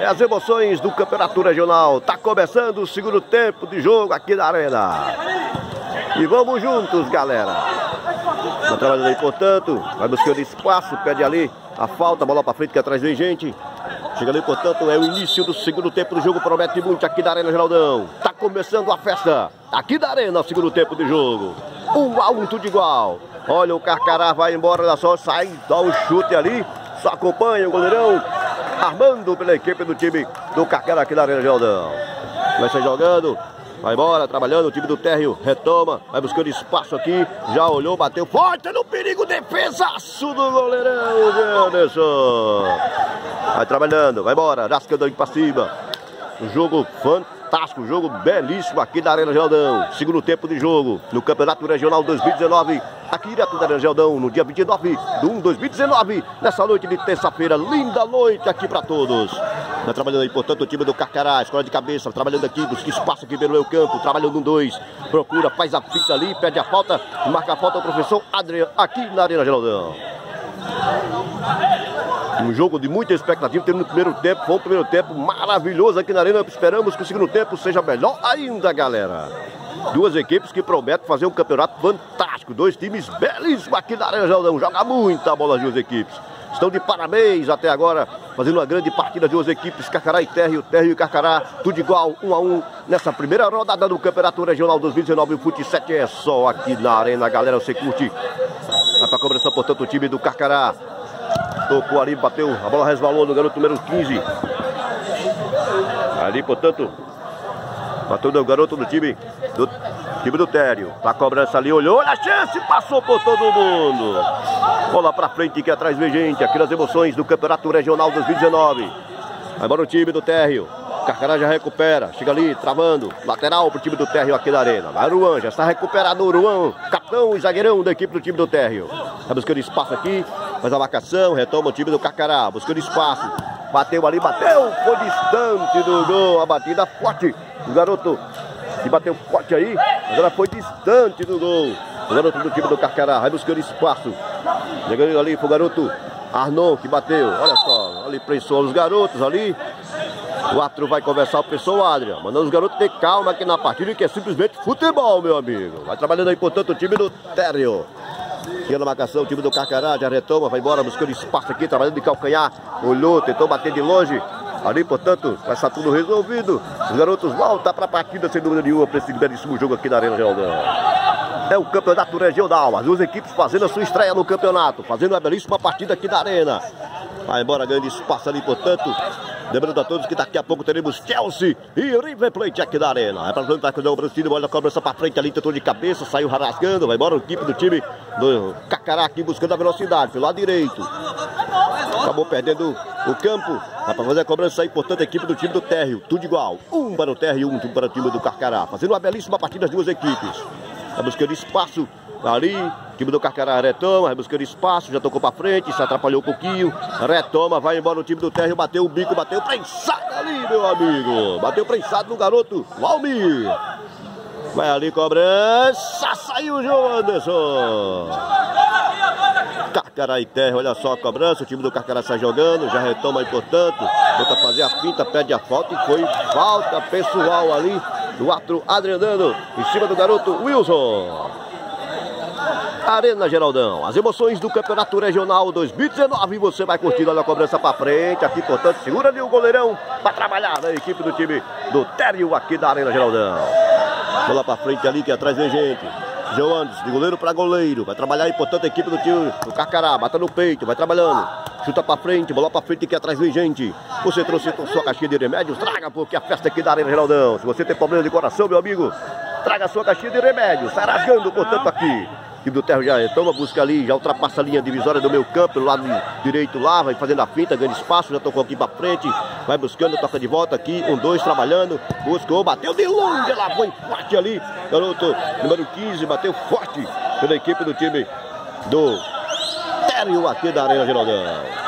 Olha as emoções do Campeonato Regional. Tá começando o segundo tempo de jogo aqui na arena. E vamos juntos, galera. Tá trabalhando aí, portanto. Vai buscando espaço, pede ali a falta, bola pra frente que atrás vem gente. Chega ali, portanto, é o início do segundo tempo do jogo. Promete muito aqui da Arena Geraldão. Tá começando a festa aqui da Arena, segundo tempo de jogo. 1 a 1, tudo igual. Olha, o Carcará vai embora, olha só, sai, dá um chute ali. Só acompanha o goleirão Armando pela equipe do time do Carcará aqui da Arena Geraldão. Vai sair jogando, vai embora, trabalhando, o time do Térreo retoma, vai buscando espaço aqui, já olhou, bateu forte no perigo, defesaço do goleirão Anderson. Vai trabalhando, vai embora, rascando aí pra cima. Um jogo fantástico, um jogo belíssimo aqui da Arena Geraldão. Segundo tempo de jogo no Campeonato Regional 2019, aqui direto da Arena Geraldão, no dia 29 de 1 de 2019, nessa noite de terça-feira, linda noite aqui pra todos. Vai trabalhando aí, portanto, o time do Carcará, escola de cabeça, trabalhando aqui, busca espaço aqui pelo meio campo, trabalhando um 2, procura, faz a fita ali, pede a falta, marca a falta o professor Adriano aqui na Arena Geraldão. Um jogo de muita expectativa, tendo no primeiro tempo, foi um primeiro tempo maravilhoso aqui na Arena, esperamos que o segundo tempo seja melhor ainda, galera. Duas equipes que prometem fazer um campeonato fantástico, dois times belíssimos aqui na Arena Geraldão, joga muita bola as duas equipes. Estão de parabéns até agora, fazendo uma grande partida de duas equipes, Carcará e Térreo, Térreo e Carcará, tudo igual, 1 a 1, nessa primeira rodada do Campeonato Regional 2019, o Fute 7 é só aqui na Arena, galera, você curte. Vai pra cobrança, portanto, o time do Carcará, tocou ali, bateu, a bola resvalou no garoto número 15. Ali, portanto, bateu no garoto do time do Térreo. A cobrança ali, olhou, olha a chance, passou por todo mundo. Bola pra frente que atrás vem gente, aqui nas emoções do Campeonato Regional 2019. Vai embora o time do Térreo. Carcará já recupera, chega ali, travando, lateral pro time do Térreo aqui da Arena. Vai o Ruan, já está recuperado o Ruan, capitão e zagueirão da equipe do time do Térreo. Vai buscando espaço aqui, faz a marcação, retoma o time do Carcará, buscando espaço. Bateu ali, bateu, foi distante do gol, a batida forte. O garoto que bateu forte aí, agora foi distante do gol. O garoto do time do Carcará, vai buscando espaço. Chegando ali pro garoto Arnon que bateu, olha só, ali prensou os garotos ali. O árbitro vai conversar o pessoal Adriano, mandando os garotos ter calma aqui na partida, que é simplesmente futebol, meu amigo. Vai trabalhando aí, portanto, o time do Térreo. Chega na marcação, o time do Carcará já retoma, vai embora buscando espaço aqui, trabalhando de calcanhar. Olhou, tentou bater de longe. Ali, portanto, vai estar tudo resolvido. Os garotos voltam para a partida, sem dúvida nenhuma, para esse belíssimo jogo aqui na Arena Geraldão. É o Campeonato Regional, as duas equipes fazendo a sua estreia no campeonato, fazendo uma belíssima partida aqui na Arena. Vai embora, ganhando espaço ali, portanto. Lembrando a todos que daqui a pouco teremos Chelsea e River Plate aqui na Arena. É para fazer o Brasil, olha a cobrança para frente ali, tentou de cabeça, saiu rasgando. Vai embora o equipe do time do Carcará aqui buscando a velocidade pelo lado direito. Acabou perdendo o campo. Vai para fazer a cobrança aí, portanto, a equipe do time do Térreo. Tudo igual, 1 para o Térreo e 1 para o time do Carcará. Fazendo uma belíssima partida as duas equipes. Vai buscando espaço ali, o time do Carcará retoma, vai buscando espaço, já tocou pra frente, se atrapalhou um pouquinho, retoma, vai embora o time do Térreo, bateu o bico, bateu prensado ali, meu amigo, bateu prensado no garoto Valmir. Vai ali, cobrança, saiu o João Anderson. Carcará e Térreo, olha só a cobrança, o time do Carcará sai jogando, já retoma aí, portanto, tenta fazer a finta, pede a falta e foi falta pessoal ali do árbitro Adriano, em cima do garoto Wilson. Arena Geraldão, as emoções do Campeonato Regional 2019, você vai curtindo, olha a cobrança pra frente, aqui, portanto, segura ali o goleirão para trabalhar na equipe do time do Térreo aqui da Arena Geraldão. Bola pra frente ali, que atrás vem gente. João Anderson, de goleiro para goleiro, vai trabalhar aí, portanto, a equipe do time do Carcará, bata no peito, vai trabalhando, chuta pra frente, bola pra frente, que atrás vem gente. Você trouxe sua caixinha de remédios, traga, porque a festa aqui da Arena Geraldão. Se você tem problema de coração, meu amigo, traga sua caixinha de remédios, sai rasgando, portanto, aqui. O time do Térreo já retoma, busca ali, já ultrapassa a linha divisória do meio campo, pelo lado direito lá, vai fazendo a finta, ganha espaço, já tocou aqui pra frente, vai buscando, toca de volta aqui, 1, 2, trabalhando, buscou, bateu de longe, lá foi forte ali, garoto número 15, bateu forte pela equipe do time do Térreo aqui da Arena Geraldão.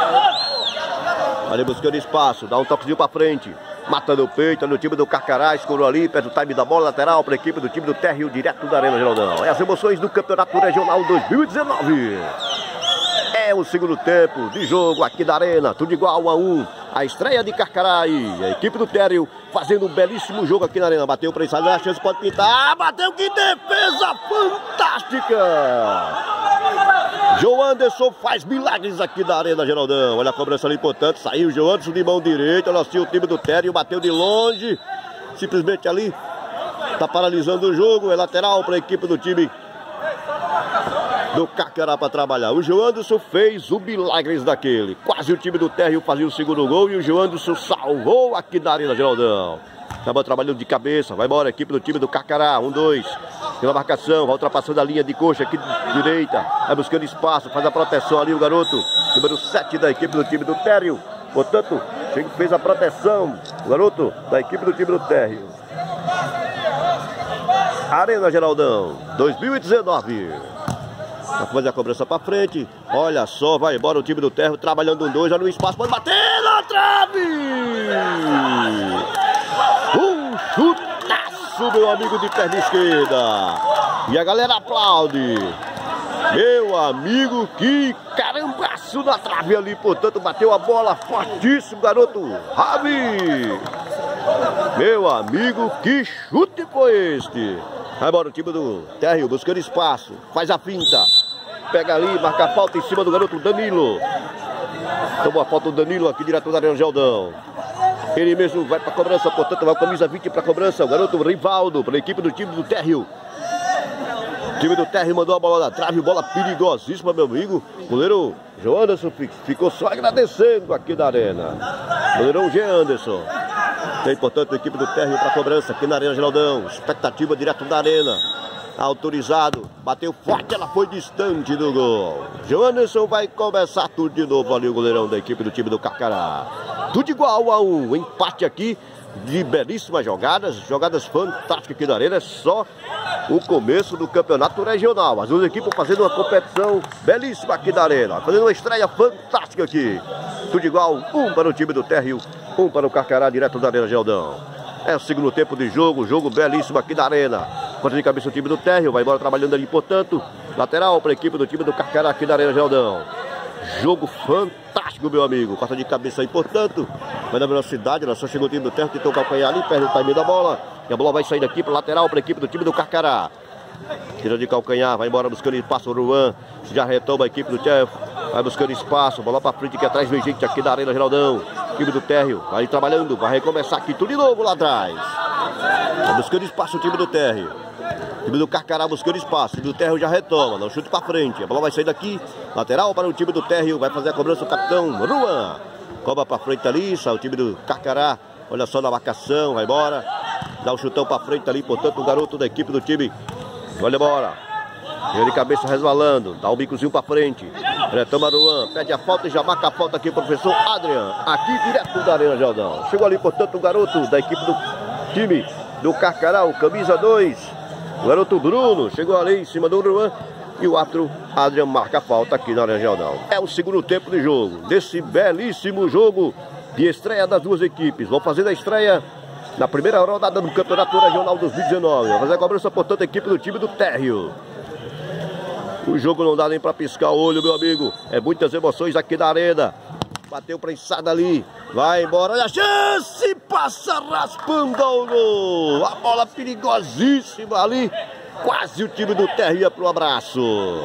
Ali buscando espaço, dá um toquezinho pra frente. Mata no peito, no time do Carcará, escorou ali, perde o time da bola lateral para a equipe do time do Térreo, direto da Arena Geraldão. É as emoções do Campeonato Regional 2019. É o segundo tempo de jogo aqui da Arena, tudo igual 1 a 1. A estreia de Carcará e a equipe do Térreo fazendo um belíssimo jogo aqui na Arena. Bateu para ensaiar, a chance pode pintar. Bateu, que defesa fantástica! João Anderson faz milagres aqui da Arena, Geraldão. Olha a cobrança ali, portanto, saiu o João Anderson de mão direita. Olha assim o time do Térreo, bateu de longe. Simplesmente ali, tá paralisando o jogo. É lateral para a equipe do time do Carcará para trabalhar. O João Anderson fez o milagres daquele. Quase o time do Térreo fazia o segundo gol e o João Anderson salvou aqui da Arena, Geraldão. Estava trabalhando de cabeça, vai embora a equipe do time do Carcará, 1-2. Pela marcação, vai ultrapassando a linha de coxa aqui de direita. Vai buscando espaço, faz a proteção ali o garoto. Número 7 da equipe do time do Térreo. Portanto, fez a proteção. O garoto da equipe do time do Térreo. Arena, Geraldão, 2019. Vai fazer a cobrança pra frente. Olha só, vai embora o time do Térreo, trabalhando 1-2, olha no espaço, pode bater na trave! Um chutaço, meu amigo, de perna esquerda. E a galera aplaude. Meu amigo, que carambaço na trave ali, portanto, bateu a bola fortíssimo, garoto Ravi. Meu amigo, que chute foi este? Vai embora o time do Térreo, buscando espaço, faz a finta. Pega ali, marca a falta em cima do garoto Danilo. Tomou a falta do Danilo aqui direto da Arena, Geraldão. Ele mesmo vai para a cobrança, portanto vai com a camisa 20 para a cobrança. O garoto Rivaldo para a equipe do time do Térreo. O time do Térreo mandou a bola na trave, bola perigosíssima, meu amigo. O goleiro João Anderson ficou só agradecendo aqui da Arena. Goleirão G. Anderson. Tem, portanto, a equipe do Térreo para a cobrança aqui na Arena, Geraldão. Expectativa direto da Arena. Autorizado, bateu forte, ela foi distante do gol. João Anderson vai começar tudo de novo ali, o goleirão da equipe do time do Carcará. Tudo igual 1 a 1, empate aqui de belíssimas jogadas, jogadas fantásticas aqui da Arena. É só o começo do campeonato regional. As duas equipes fazendo uma competição belíssima aqui da Arena, fazendo uma estreia fantástica aqui. Tudo igual, 1 para o time do Térreo, 1 para o Carcará, direto da Arena, Geraldão. É o segundo tempo de jogo, jogo belíssimo aqui da Arena. Ponta de cabeça o time do Térreo, vai embora trabalhando ali, portanto, lateral para a equipe do time do Carcará aqui da Arena, Geraldão. Jogo fantástico, meu amigo. Corta de cabeça aí, portanto, vai na velocidade, só chegou o time do Térreo, tentou o calcanhar ali, perde o timing da bola. E a bola vai sair daqui para lateral para a equipe do time do Carcará. Tira de calcanhar, vai embora buscando espaço o Ruan. Já retoma a equipe do Térreo, vai buscando espaço, bola para frente, que atrás vem gente aqui da Arena, Geraldão. Time do Térreo, vai trabalhando, vai recomeçar aqui tudo de novo lá atrás. Vai buscando espaço o time do Térreo. O time do Carcará buscando espaço, o time do Térreo já retoma, não chute para frente. A bola vai sair daqui, lateral para o time do Térreo, vai fazer a cobrança o capitão Ruan. Cobra para frente ali, sai o time do Carcará, olha só na marcação, vai embora. Dá o chutão para frente ali, portanto o garoto da equipe do time, olha embora. Ele de cabeça resvalando, dá um bicozinho para frente. Retoma Ruan, pede a falta e já marca a falta aqui o professor Adrian, aqui direto da Arena, Geraldão. Chegou ali, portanto, o garoto da equipe do time do Carcará, o camisa 2. O garoto Bruno chegou ali em cima do Ruan e o árbitro Adrian marca a falta aqui na Arena, Geraldão. É o segundo tempo de jogo, desse belíssimo jogo de estreia das duas equipes. Vão fazer a estreia na primeira rodada do Campeonato Regional 2019. Vai fazer a cobrança, portanto, a equipe do time do Térreo. O jogo não dá nem para piscar o olho, meu amigo. É muitas emoções aqui na Arena. Bateu prensada ali. Vai embora. Olha a chance. Passa raspando ao gol. A bola perigosíssima ali. Quase o time do Térreo ia pro abraço.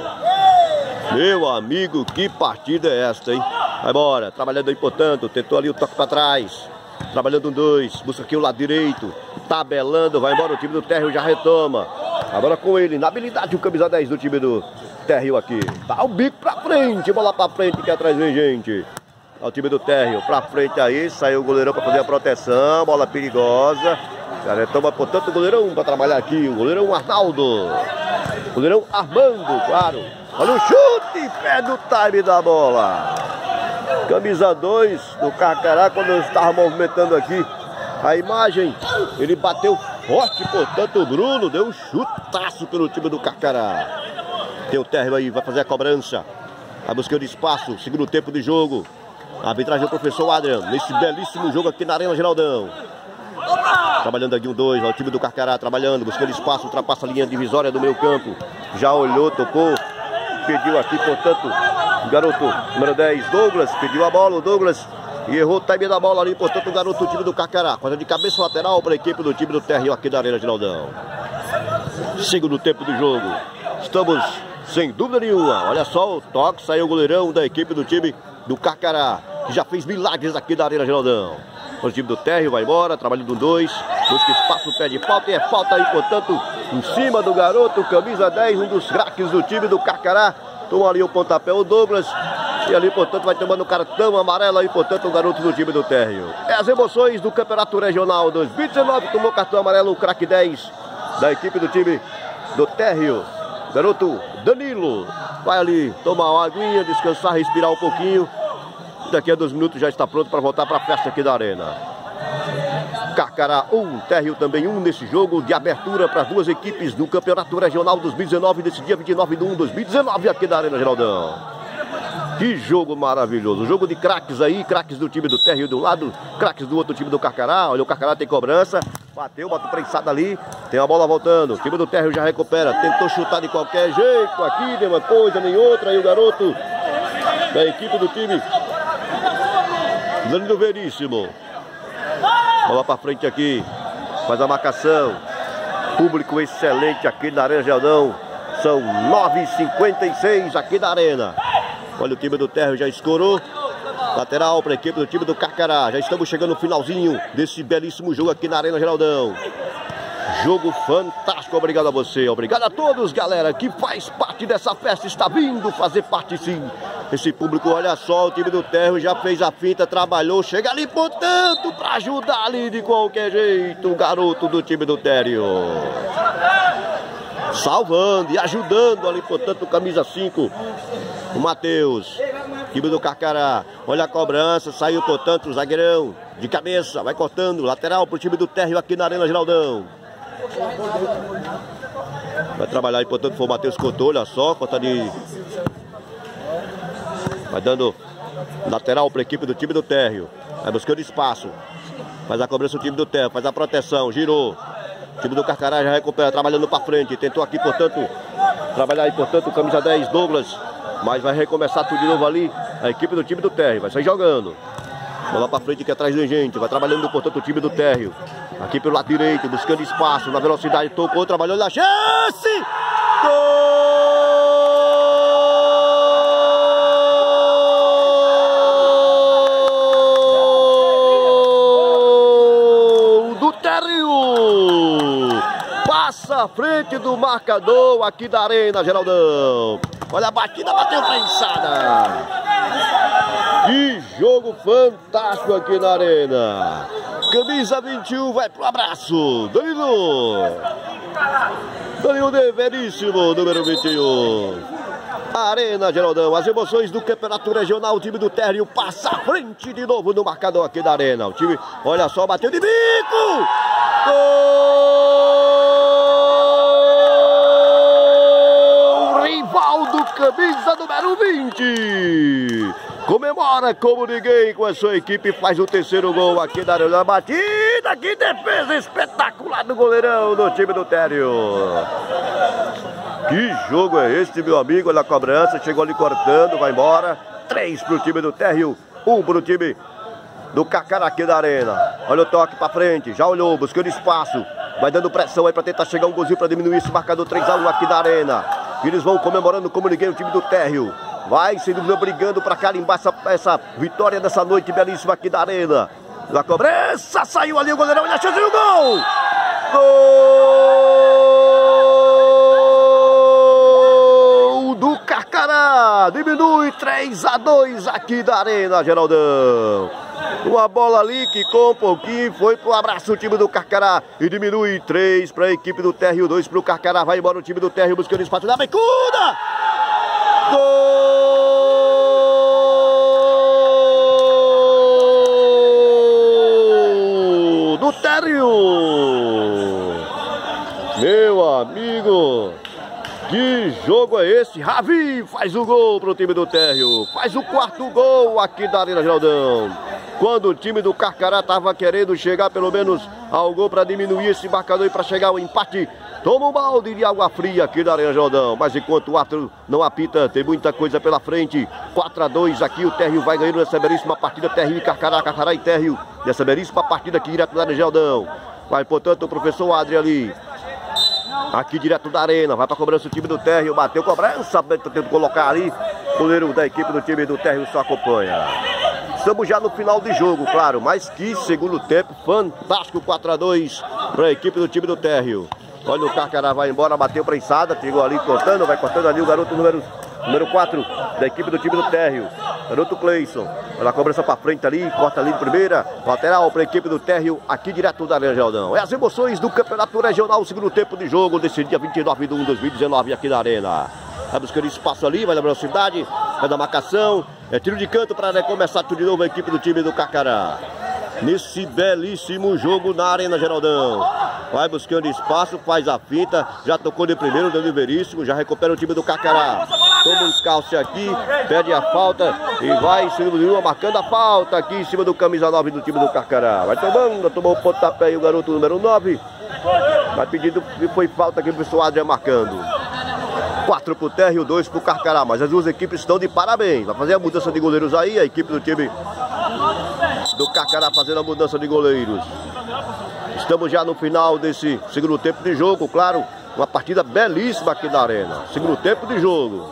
Meu amigo, que partida é esta, hein? Vai embora. Trabalhando aí, portanto. Tentou ali o toque para trás. Trabalhando 2. Busca aqui o lado direito. Tabelando. Vai embora. O time do Térreo já retoma. Agora com ele, na habilidade, o camisa 10 do time do Térreo aqui. Dá o bico pra frente, bola pra frente, que atrás vem gente. Dá o time do Térreo pra frente aí, saiu o goleirão pra fazer a proteção, bola perigosa. Cara, toma, portanto, o goleirão pra trabalhar aqui, o goleirão Arnaldo. O goleirão Armando, claro. Olha o chute, pé do time da bola. Camisa 2 do Carcará, quando eu estava movimentando aqui a imagem, ele bateu forte, portanto o Bruno deu um chutaço pelo time do Carcará. Tem o Térreo aí, vai fazer a cobrança. Vai buscando espaço, segundo tempo de jogo. A arbitragem do professor Adrian, nesse belíssimo jogo aqui na Arena, Geraldão. Trabalhando aqui 1-2, ó, o time do Carcará trabalhando, buscando espaço, ultrapassa a linha divisória do meio campo. Já olhou, tocou, pediu aqui, portanto, O garoto número 10, Douglas, pediu a bola, o Douglas, e errou o time da bola ali, portanto o garoto do time do Carcará. Coisa de cabeça lateral para a equipe do time do Terrio aqui da Arena Geraldão. Segundo tempo do jogo. Estamos sem dúvida nenhuma. Olha só o toque, saiu o goleirão da equipe do time do Carcará, que já fez milagres aqui da Arena Geraldão. O time do Terrio vai embora, trabalhando 2. Busca espaço, pede falta e é falta aí, portanto, em cima do garoto, camisa 10, um dos craques do time do Carcará. Toma ali o pontapé, o Douglas. E ali, portanto, vai tomando cartão amarelo aí, portanto, o garoto do time do Terrio. É as emoções do Campeonato Regional 2019. Tomou cartão amarelo o craque 10 da equipe do time do Terrio. Garoto Danilo. Vai ali tomar uma aguinha, descansar, respirar um pouquinho. Daqui a 2 minutos já está pronto para voltar para a festa aqui da Arena. Carcará 1, Terrio também 1 nesse jogo de abertura para as duas equipes do Campeonato Regional 2019, desse dia 29 de 1 de 2019 aqui da Arena Geraldão. Que jogo maravilhoso, jogo de craques aí, craques do time do Terrio de um lado, craques do outro time do Carcará. Olha, o Carcará tem cobrança, bateu, bota prensado ali, tem a bola voltando, o time do Terrio já recupera, tentou chutar de qualquer jeito aqui, nem uma coisa nem outra, aí o garoto da equipe do time Danilo Veríssimo. Bola pra frente aqui, faz a marcação. Público excelente aqui na Arena Geraldão. São 9h56 aqui na Arena. Olha, o time do Terrio já escorou. Lateral para a equipe do time do Carcará. Já estamos chegando no finalzinho desse belíssimo jogo aqui na Arena Geraldão. Jogo fantástico, obrigado a você. Obrigado a todos, galera, que faz parte dessa festa. Está vindo fazer parte, sim. Esse público, olha só, o time do Terrio já fez a finta, trabalhou, chega ali, portanto, para ajudar ali de qualquer jeito o garoto do time do Terrio. Salvando e ajudando ali, portanto, camisa 5, o Matheus, time do Carcará. Olha a cobrança, saiu, portanto, o zagueirão de cabeça, vai cortando, lateral para o time do Terrio aqui na Arena Geraldão. Vai trabalhar aí, portanto, foi o Matheus cortou, olha só, corta de... Vai dando lateral para a equipe do time do Terrio. Vai buscando espaço. Faz a cobrança o time do Terrio, faz a proteção, girou. O time do Carcará já recupera, trabalhando para frente. Tentou aqui, portanto, trabalhar aí, portanto, camisa 10, Douglas. Mas vai recomeçar tudo de novo ali. A equipe do time do Terrio vai sair jogando. Bola para frente aqui atrás da gente. Vai trabalhando, portanto, o time do Terrio. Aqui pelo lado direito, buscando espaço. Na velocidade, tocou, trabalhou na chance. Gol! Passa à frente do marcador aqui da Arena Geraldão. Olha a batida, bateu prensada. Que jogo fantástico aqui na Arena. Camisa 21 vai pro abraço. Danilo de Veríssimo, número 21. Arena Geraldão, as emoções do Campeonato Regional. O time do Terrio passa à frente de novo no marcador aqui da Arena. O time, olha só, bateu de bico. Gol! Rivaldo, camisa número 20. Comemora como ninguém com a sua equipe. Faz o terceiro gol aqui da Arena. Batida, que defesa espetacular do goleirão do time do Terrio. Que jogo é esse, meu amigo? Olha a cobrança, chegou ali cortando, vai embora. 3 pro time do Terrio, 1 pro time do Carcará aqui da Arena. Olha o toque pra frente, já olhou, buscando espaço. Vai dando pressão aí pra tentar chegar um golzinho pra diminuir esse marcador 3-1 aqui da Arena. E eles vão comemorando como ninguém o time do Terrio. Vai, sem dúvida, brigando pra carimbar essa vitória dessa noite belíssima aqui da Arena. A cobrança, saiu ali o goleirão, olha a chance do gol! Gol do Carcará! Diminui 3-2 aqui da Arena Geraldão. Uma bola ali que com um pouquinho foi pro abraço o time do Carcará. E diminui 3 para a equipe do Terrio, 2 pro Carcará. Vai embora o time do Terrio buscando espaço da bicuda! Gol do Terrio! Meu amigo, que jogo é esse? Ravi faz o gol pro time do Terrio. Faz o 4º gol aqui da Arena Geraldão. quando o time do Carcará estava querendo chegar pelo menos ao gol para diminuir esse marcador e para chegar ao empate. Toma um balde de água fria aqui na Arena Jordão. Mas enquanto o árbitro não apita, tem muita coisa pela frente. 4-2 aqui, o Térreo vai ganhando nessa belíssima partida. Térreo e Carcará, Carcará e Térreo. Nessa belíssima partida aqui direto da Arena Jordão. Vai, portanto, o professor Adri ali. Aqui direto da arena, vai para cobrança o time do Térreo, bateu cobrança, tentando colocar ali. O goleiro da equipe do time do Térreo só acompanha. Estamos já no final de jogo, claro, mas que segundo tempo fantástico, 4-2 para a equipe do time do Térreo. Olha, o Carcará vai embora, bateu prensada, chegou ali cortando, vai cortando ali o garoto número 4 da equipe do time do Térreo. Garoto Cleison, olha a cobrança para frente ali, corta ali de primeira, lateral para a equipe do Térreo, aqui direto da Arena Jordão. É as emoções do Campeonato Regional, segundo tempo de jogo, desse dia 29 de 1 de 2019 aqui na Arena. Vai buscando espaço ali, vai na velocidade, vai da marcação, é tiro de canto para recomeçar tudo de novo a equipe do time do Carcará. Nesse belíssimo jogo na Arena Geraldão. Vai buscando espaço, faz a finta, já tocou de primeiro, Danilo Veríssimo, já recupera o time do Carcará. Toma um calce aqui, pede a falta e vai, segundo Lula, marcando a falta aqui em cima do camisa 9 do time do Carcará. Vai tomando, tomou o pontapé e o garoto número 9. Vai pedindo, e foi falta aqui o pessoal Adriano marcando. 4 pro Térreo, 2 pro Carcará, mas as duas equipes estão de parabéns. Vai fazer a mudança de goleiros aí, a equipe do time do Carcará fazendo a mudança de goleiros. Estamos já no final desse segundo tempo de jogo, claro, uma partida belíssima aqui na Arena. Segundo tempo de jogo.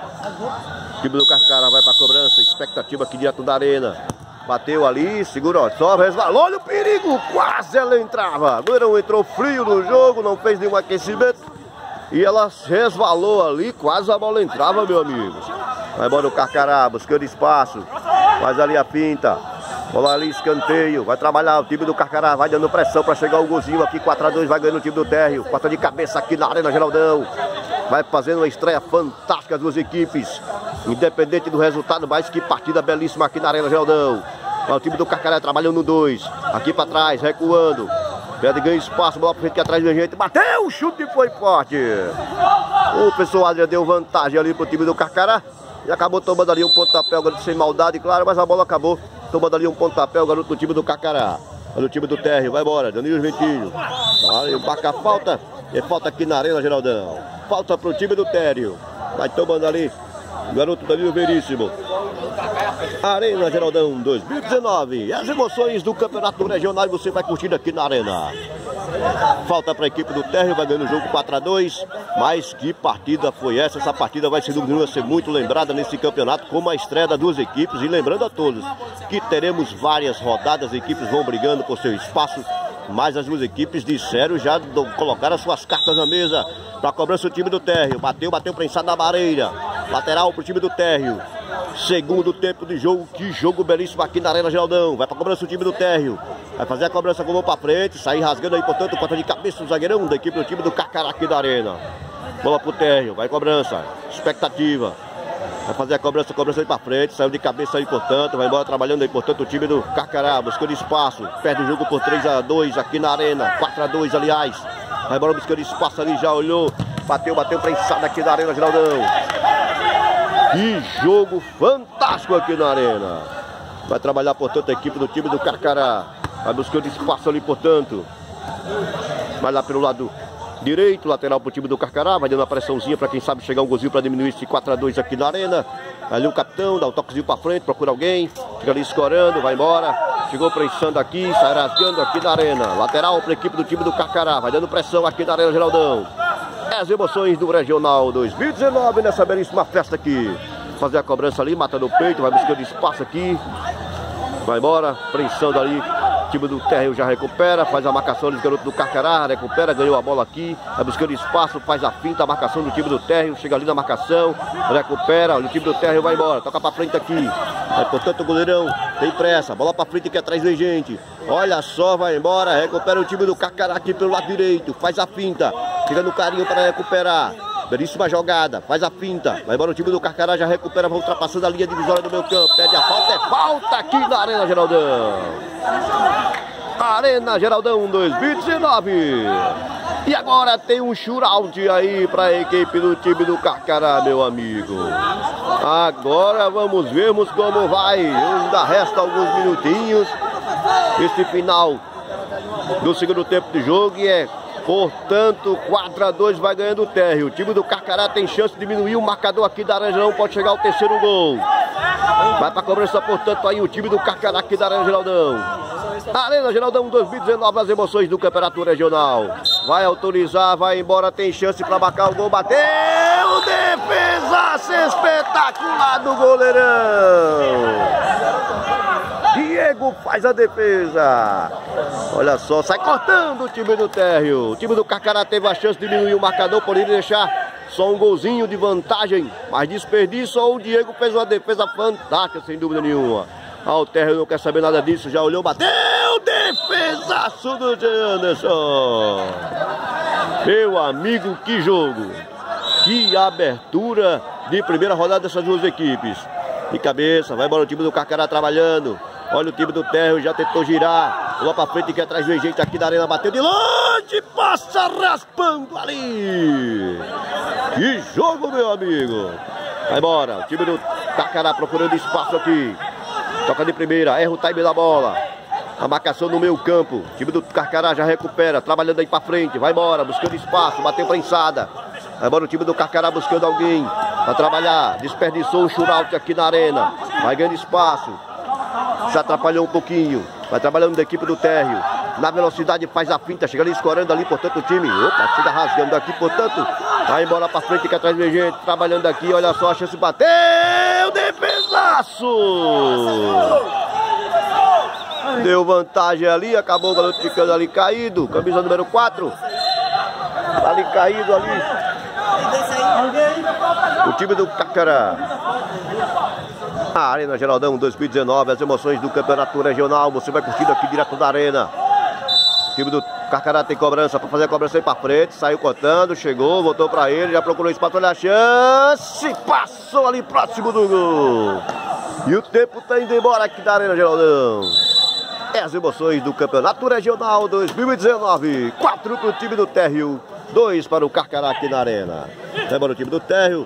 O time do Carcará vai para cobrança, expectativa aqui direto da Arena. Bateu ali, segurou, só resvalou, olha o perigo, quase ela entrava. O goleirão entrou frio no jogo, não fez nenhum aquecimento. E ela resvalou ali, quase a bola entrava, meu amigo. Vai embora o Carcará, buscando espaço. Faz ali a finta. Bola ali, escanteio. Vai trabalhar o time do Carcará, vai dando pressão para chegar o golzinho aqui. 4-2, vai ganhando o time do Térreo. 4 de cabeça aqui na Arena Geraldão. Vai fazendo uma estreia fantástica as duas equipes. Independente do resultado, mas que partida belíssima aqui na Arena Geraldão. Vai o time do Carcará trabalhando no 2. Aqui para trás, recuando. Pede, ganha espaço, bola pra frente, que atrás da gente. Bateu, o chute foi forte. O pessoal já deu vantagem ali pro time do Carcará. E acabou tomando ali um pontapé, o garoto sem maldade, claro, mas a bola acabou tomando ali um pontapé, o garoto do time do Carcará. Olha o time do Térreo, vai embora, Danilo Ventinho. Aí, marca a falta, e falta aqui na Arena Geraldão. Falta pro time do Térreo. Vai tomando ali o garoto Danilo Veríssimo. Arena Geraldão 2019. E as emoções do Campeonato Regional você vai curtindo aqui na Arena. Falta para a equipe do Térreo, vai ganhando o jogo 4-2. Mas que partida foi essa? Essa partida vai ser muito lembrada nesse campeonato, como a estreia das duas equipes. E lembrando a todos que teremos várias rodadas, as equipes vão brigando por seu espaço. Mas as duas equipes disseram, já colocaram as suas cartas na mesa. Para a cobrança o time do Térreo. Bateu prensado na barreira. Lateral para o time do Térreo. Segundo tempo de jogo, que jogo belíssimo aqui na Arena Geraldão. Vai para a cobrança o time do Térreo. Vai fazer a cobrança com a mão para frente. Sair rasgando aí, portanto, conta de cabeça o zagueirão da equipe do time do Carcará aqui da Arena. Bola pro Térreo, vai cobrança. Expectativa. Vai fazer a cobrança aí para frente. Saiu de cabeça aí, portanto. Vai embora trabalhando aí, portanto, o time do Carcará. Buscando espaço. Perde o jogo por 3-2 aqui na Arena. 4-2, aliás. Vai embora buscando espaço ali, já olhou. Bateu prensado aqui na Arena Geraldão. Que jogo fantástico aqui na Arena. Vai trabalhar, portanto, a equipe do time do Carcará. Vai buscando espaço ali, portanto. Vai lá pelo lado direito, lateral para o time do Carcará. Vai dando uma pressãozinha para quem sabe chegar um golzinho para diminuir esse 4-2 aqui na Arena. Ali o capitão dá o toquezinho para frente, procura alguém. Fica ali escorando, vai embora. Chegou prensando aqui, sai rasgando aqui na Arena. Lateral para a equipe do time do Carcará. Vai dando pressão aqui na Arena Geraldão. As emoções do Regional 2019 nessa belíssima festa aqui. Fazer a cobrança ali, mata no peito, vai buscando espaço aqui. Vai embora, prensando ali. O time do Térreo já recupera, faz a marcação dos garotos do Carcará, recupera, ganhou a bola aqui. Vai buscando espaço, faz a finta, a marcação do time do Térreo. Chega ali na marcação, recupera, o time do Térreo vai embora, toca pra frente aqui. Aí, portanto, o goleirão tem pressa, bola pra frente aqui atrás da gente. Olha só, vai embora, recupera o time do Carcará aqui pelo lado direito. Faz a finta, chega no carinho para recuperar. Belíssima jogada, faz a finta. Vai embora o time do Carcará, já recupera, vai ultrapassando a linha divisória do meu campo. Pede a falta, é falta aqui na Arena Geraldão. Arena Geraldão 2019. E agora tem um shootout aí para a equipe do time do Carcará, meu amigo. Agora vamos vermos como vai. Ainda resta alguns minutinhos. Esse final do segundo tempo de jogo e é, portanto, 4-2 vai ganhando o térreo. O time do Carcará tem chance de diminuir o marcador aqui da Arena Geraldão. Pode chegar ao terceiro gol. Vai para a cobrança, portanto, aí o time do Carcará aqui da Arena Geraldão. Arena Geraldão 2019, as emoções do Campeonato Regional. Vai autorizar, vai embora, tem chance para marcar o gol. Bateu, defesaça espetacular do goleirão. Diego faz a defesa. Olha só, sai cortando o time do térreo. O time do Carcará teve a chance de diminuir o marcador, poderia deixar só um golzinho de vantagem, mas desperdício. O Diego fez uma defesa fantástica, sem dúvida nenhuma. O térreo não quer saber nada disso, já olhou, bateu, defesaço do Anderson. Meu amigo, que jogo. Que abertura de primeira rodada dessas duas equipes. De cabeça, vai embora o time do Carcará trabalhando. Olha o time do térreo, já tentou girar. Lá pra frente, que atrás vem gente aqui da arena. Bateu de longe, passa raspando ali. Que jogo, meu amigo. Vai embora, o time do Carcará procurando espaço aqui. Toca de primeira, erra o time da bola. A marcação no meio campo. O time do Carcará já recupera, trabalhando aí pra frente. Vai embora, buscando espaço, bateu prensada. Vai embora o time do Carcará buscando alguém pra trabalhar. Desperdiçou o shootout aqui na arena. Vai ganhando espaço. Se atrapalhou um pouquinho. Vai trabalhando da equipe do térreo. Na velocidade faz a finta, chega ali escorando ali, portanto o time. Opa, chega rasgando aqui, portanto. Vai embora pra frente que atrás vem gente. Trabalhando aqui, olha só a chance, bateu. Defesaço! Deu vantagem ali, acabou o garoto ficando ali caído. Camisa número 4. Ali caído ali. O time do Carcará. A Arena Geraldão 2019, as emoções do Campeonato Regional. Você vai curtindo aqui direto da arena. O time do Carcará tem cobrança para fazer a cobrança aí para frente. Saiu cortando, chegou, voltou para ele, já procurou espaço, olha a chance. Passou ali próximo do gol. E o tempo está indo embora aqui da Arena Geraldão. É as emoções do Campeonato Regional 2019. 4 para o time do térreo, 2 para o Carcará aqui na arena. Vai embora o time do térreo.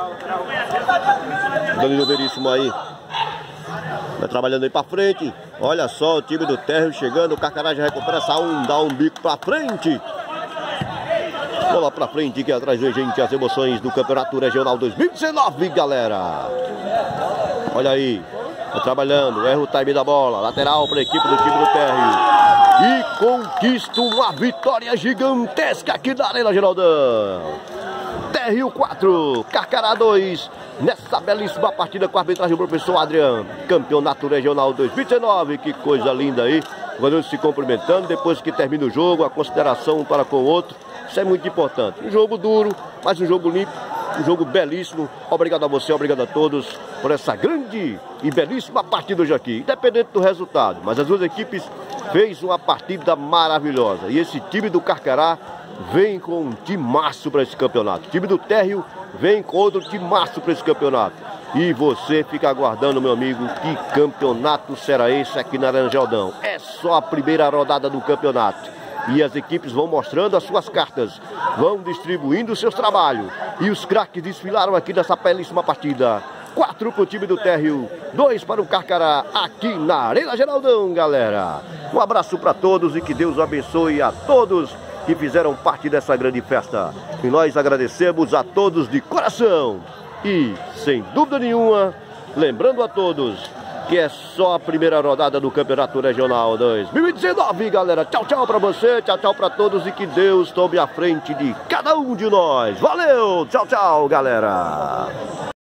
Danilo Veríssimo aí. Vai trabalhando aí pra frente. Olha só o time do térreo chegando. O Carcará já recupera essa dá um bico pra frente. Bola pra frente que atrás vem gente. As emoções do Campeonato Regional 2019, galera. Olha aí. Vai trabalhando. Erra o time da bola. Lateral pra equipe do time do térreo. E conquista uma vitória gigantesca aqui da Arena Geraldão. Térreo 4, Carcará 2, nessa belíssima partida com a arbitragem do professor Adriano. Campeonato Regional 2019, que coisa linda aí. Vamos se cumprimentando depois que termina o jogo, a consideração um para com o outro. Isso é muito importante. Um jogo duro, mas um jogo limpo, um jogo belíssimo. Obrigado a você, obrigado a todos por essa grande e belíssima partida hoje aqui. Independente do resultado, mas as duas equipes fez uma partida maravilhosa. E esse time do Carcará vem com um timaço para esse campeonato. O time do térreo vem com outro timaço para esse campeonato. E você fica aguardando, meu amigo, que campeonato será esse aqui na Arena Geraldão. É só a primeira rodada do campeonato. E as equipes vão mostrando as suas cartas, vão distribuindo os seus trabalhos. E os craques desfilaram aqui nessa belíssima partida. 4 para o time do térreo, 2 para o Carcará, aqui na Arena Geraldão, galera. Um abraço para todos e que Deus abençoe a todos que fizeram parte dessa grande festa. E nós agradecemos a todos de coração. E, sem dúvida nenhuma, lembrando a todos que é só a primeira rodada do Campeonato Regional 2019, galera. Tchau, tchau pra você, tchau, tchau pra todos e que Deus tome a frente de cada um de nós. Valeu, tchau, tchau, galera.